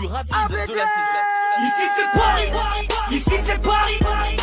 plus rapide de la saison. Ici c'est Paris, ici c'est Paris.